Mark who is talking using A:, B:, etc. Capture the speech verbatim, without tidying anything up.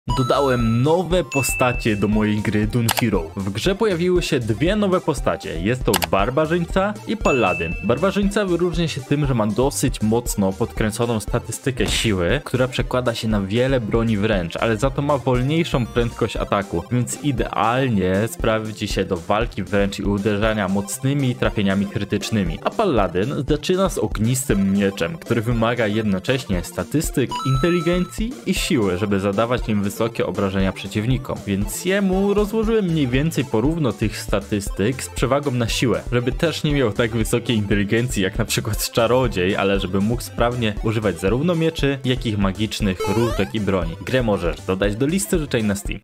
A: Dodałem nowe postacie do mojej gry Dune Hero. W grze pojawiły się dwie nowe postacie. Jest to Barbarzyńca i Paladyn. Barbarzyńca wyróżnia się tym, że ma dosyć mocno podkręconą statystykę siły, która przekłada się na wiele broni wręcz, ale za to ma wolniejszą prędkość ataku, więc idealnie sprawdzi się do walki wręcz i uderzania mocnymi trafieniami krytycznymi. A Paladyn zaczyna z ognistym mieczem, który wymaga jednocześnie statystyk, inteligencji i siły, żeby zadawać nim wysokie obrażenia przeciwnikom, więc jemu rozłożyłem mniej więcej porówno tych statystyk z przewagą na siłę, żeby też nie miał tak wysokiej inteligencji jak na przykład czarodziej, ale żeby mógł sprawnie używać zarówno mieczy, jak i magicznych różdżek i broni. Grę możesz dodać do listy życzeń na Steam.